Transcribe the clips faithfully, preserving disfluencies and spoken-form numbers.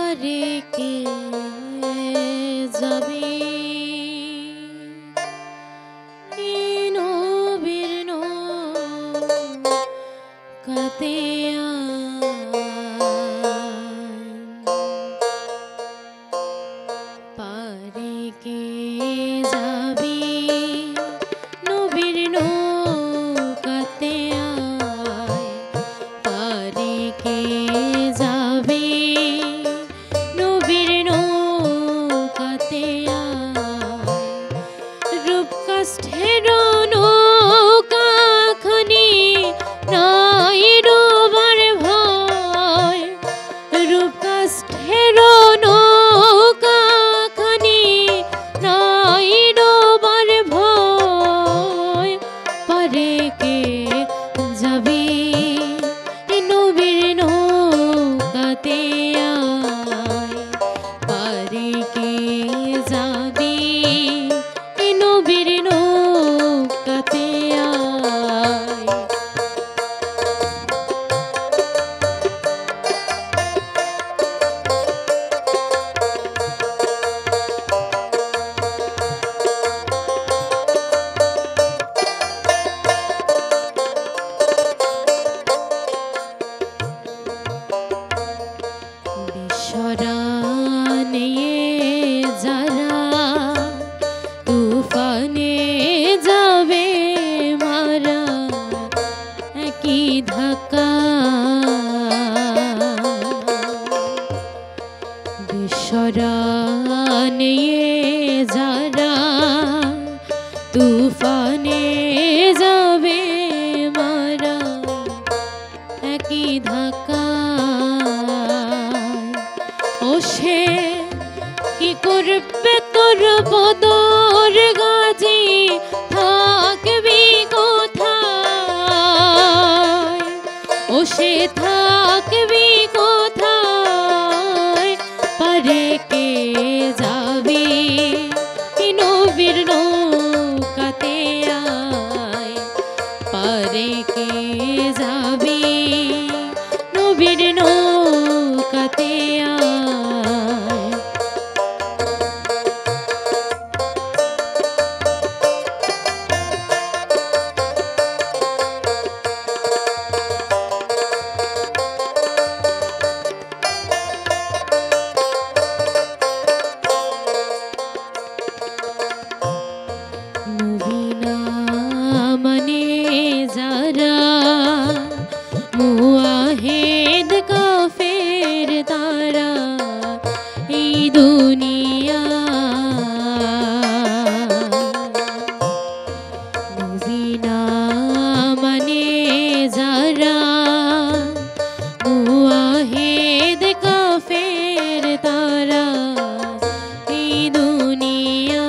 পারে কে যাবে নবীর নৌকাতে পারে কে যাবে নবীর নৌকাতে পারে কে যাবে নবীর নৌকাতে রূপকাষ্ঠের নৌকাখানি নাই ডোবার ভয় রূপকাষ্ঠের নৌকাখানি নাই ডোবার ভয় পারে কে যাবে নবীর নৌকাতে পারে কে যাবে নবীর নৌকাতে বিশ্বরানে যারা তুফানে যাবে মারা একই ধাক্কা বিশ্বরানে যারা তুফানে যাবে মারা একই ধাক্কা ও সে কি করবে তোর বদর গাজী থাকবি কোথায় ও সে থাকবি কোথায় পারে কে যাবে নবীর নৌকাতে পারে কে যাবে নবীর নৌকাতে নবীনা মানে যারা মুআহিদ কাফের তারা এই দুনিয়া নবীনা মানে যারা মুআহিদ কাফের তারা এই দুনিয়া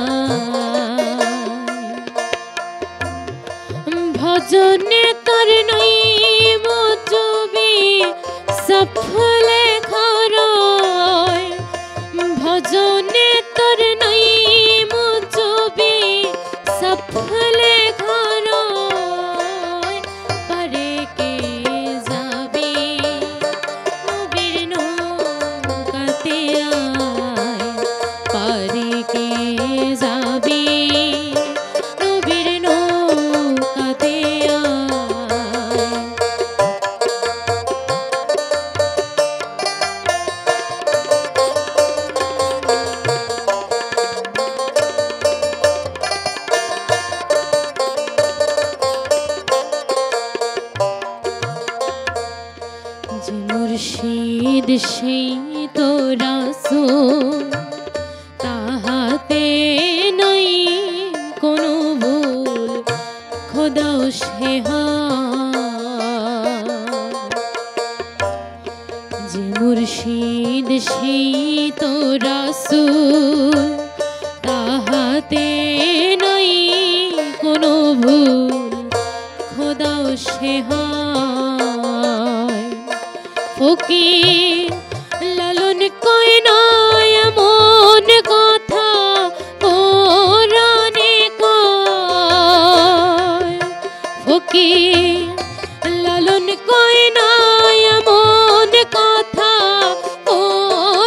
ভজনে তার নই মজবি সফলে খরয় ভজনে তার নই মজবি সফলে খরয় পারে কে যাবে নবীর নৌকাতে পারে কে যাবে নবীর নৌকাতে যে মুর্শিদ সেই তো রাসূল তাহাতে নাই কোনো ভুল খোদাও সে যে মুর্শিদ সেই তো রাসূল তাহাতে নাই কোনো ভুল খোদাও সে ফকির লালন কয় নয় এমন কথা কোরআনে কয় ফকির লালন কয় নয় এমন কথা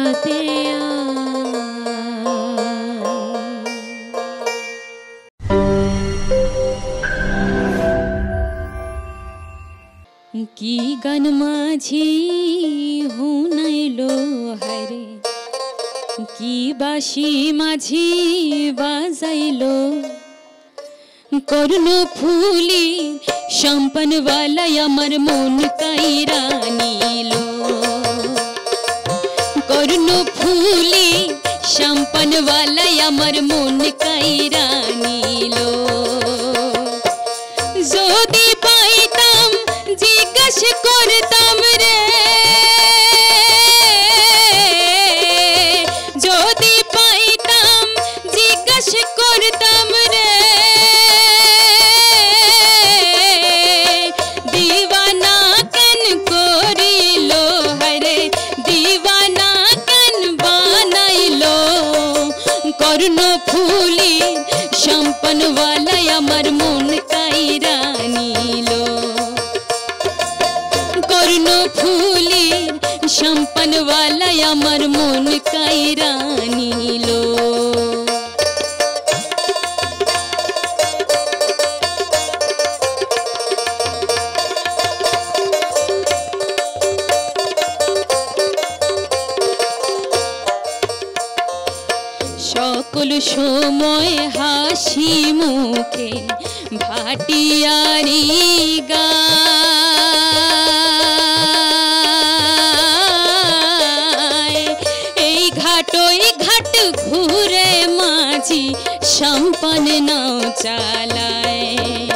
কাছে কি গান মাঝি হুনাইলো হারে কি বাসি মাঝি বাজাইলো করুণ ফুলি সম্পন वाला আমার মন কাইরা নিলো করুণ ফুলি সম্পন वाला আমার মন কাইরা নিলো যদি পাইতাম জিজ্ঞাস করতাম রে যদি পাইতাম জিজ্ঞাস করতাম রে दीवाना कन कोरिलो हरे दीवाना कन बनाइलो करुण फूली সম্পন वाला আমার মন কাইরা নিলো করুণ ফুলি সম্পন वाला আমার মন কাইরা নিলো সকল সময় হাসি মুখে ভাটিয়ারি গায় এই ঘাট ওই ঘাট ঘুরে মাঝি সম্পন নাও চালায়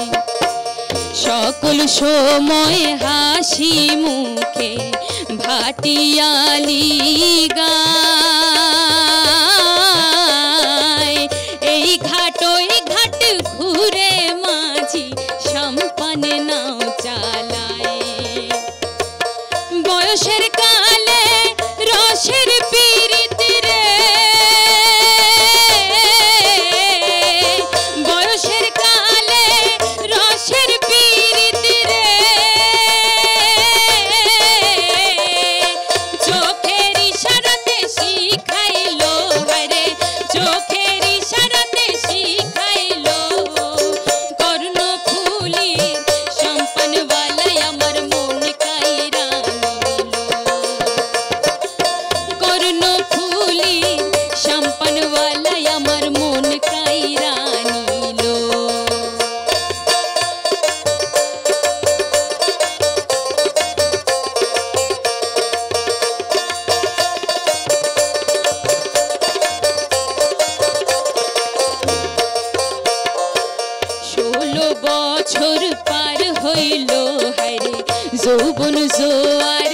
সকল সময় হাসি মুখে ভাটিয়ালি গায় এই ঘাট ওই ঘাট ঘুরে মাঝি সম্পন নাও চালায় বয়সের কালে রসের পীড়িত রে বয়সের কালে রসের পীড়িত রে চোখের ইশারাতে শিখাইলো হরে চোখের ইশারাতে শিখাইলো করুণ ফুলি সম্পন वाला আমার মন কাইরা নিলো করুণ ফুলি সম্পন वाला আমার মন কাইরা নিলো ষোলো বছর পার হইল হারে যৌবন জোয়ার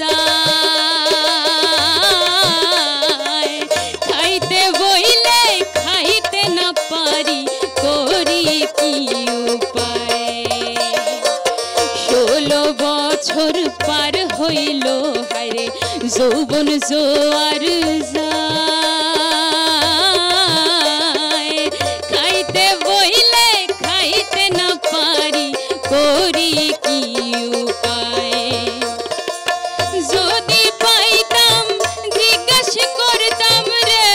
যায় খাইতে বইলে খাইতে না পারি করি কি উপায় ষোলো বছর পার হইল হারে যৌবন জোয়ার যায় খাইতে বইলে খাইতে না পারি করি কি উপায় যদি পাইতাম জিজ্ঞাস করতাম রে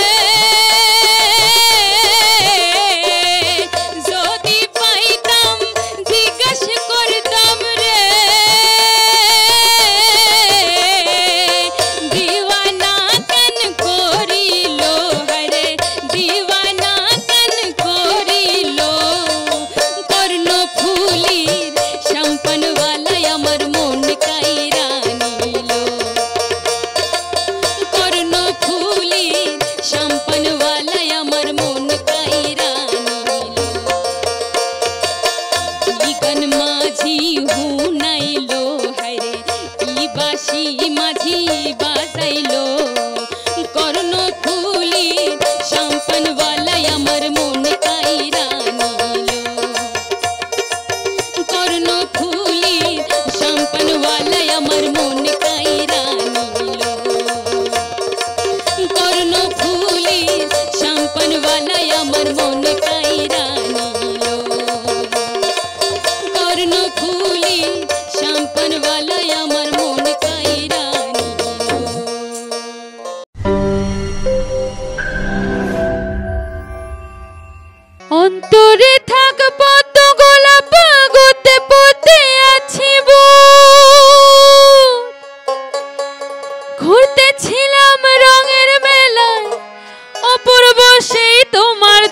যদি পাইতাম জিজ্ঞাস করতাম রে दीवाना कन को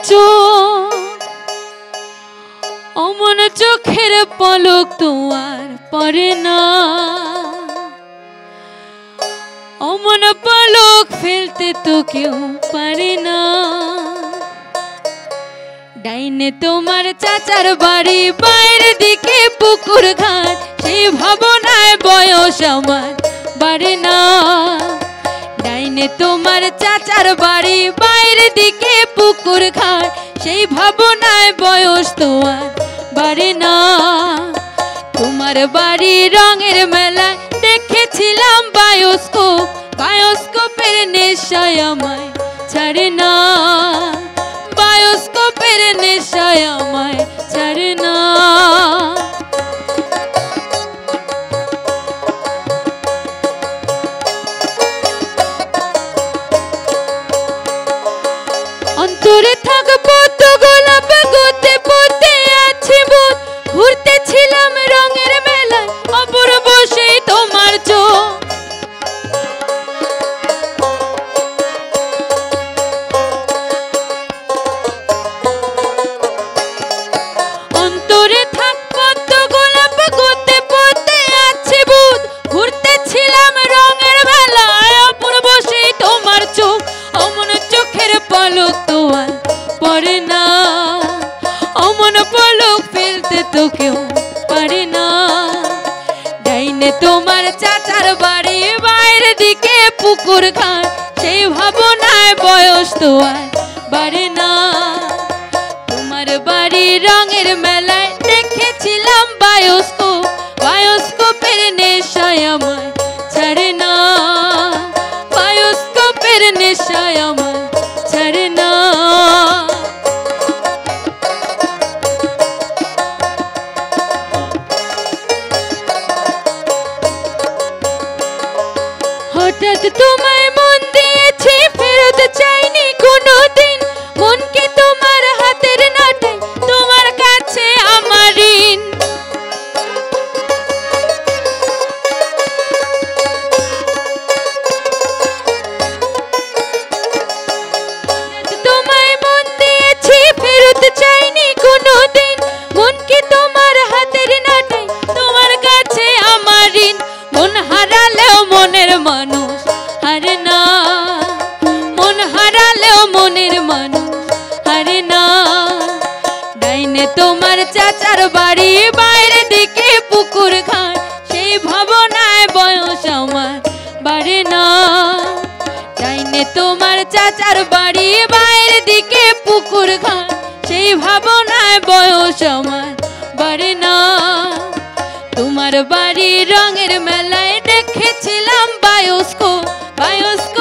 চোখ অমন চোখের পলক তোমার পড়ে না, অমন পলক ফেলতে তো কেউ পারে না। ডাইনে তোমার চাচার বাড়ি, বাইরের দিকে পুকুর ঘাট, সেই ভাবনায় বয়স আমার বাড়ে না। ডাইনে তোমার চাচার বাড়ি, বাইরের দিকে পুকুর ঘাট, সেই ভাবনায় বয়স তোমার বাড়ে না। তোমার বাড়ি রঙের মেলায় দেখেছিলাম বায়োস্কোপ, বায়োস্কোপের নেশায় আমায় ছাড়ে না, বায়োস্কোপের নেশায় আমায় ছাড়ে না। অন্তরে থাকবো তো গোলাপ গোতে পোতে আছে বোধ, ঘুরতেছিলাম রঙের মেলায় অপূর্ব সেই তোমার চোখ। অন্তরে থাকবো তো গোলাপ গোতে পোতে আছে বোধ, ঘুরতেছিলাম রঙের মেলায় অপূর্ব সেই তোমার চোখ। অমন চোখের পলক তোমার পড়ে না, অমন পলক ফেলতে তো কেউ পারে না। ডাইনে তোমার চাচার বাড়ি, বাইরের দিকে পুকুর ঘাট, সেই ভাবনায় বয়স তোমার বাড়ে না। তোমার বাড়ি রঙের মেলায় দেখেছিলাম বায়োস্কোপ, বায়োস্কোপের নেশায় আমায় ছাড়ে না, বায়োস্কোপের নেশায় আমায় ছাড়ে না। হঠাৎ তোমায় মন দিয়েছি, ফেরত চাইনি কোনোদিন, মনকে তোমার হাতের নাটাই, তোমার কাছে আমার ঋণ। তোমায় মন দিয়েছি, ফেরত চাইনি কোনোদিন, মনকে তোমার হাতের নাটাই, তোমার কাছে আমার ঋণ। মন হারালেও মনের মানুষ হারে না, মন হারালেও মনের মানুষ হারে না। ডাইনে তোমার চাচার বাড়ি, বাইরের দিকে পুকুর ঘাট, সেই ভাবনায় বয়স আমার বাড়ে না। ডাইনে তোমার চাচার বাড়ি, বাইরের দিকে পুকুর ঘাট, সেই ভাবনায় বয়স আমার বাড়ে না। তোমার বাড়ি রঙের মেলায় দেখেছিলাম বায়োস্কোপ, বায়োস্কোপ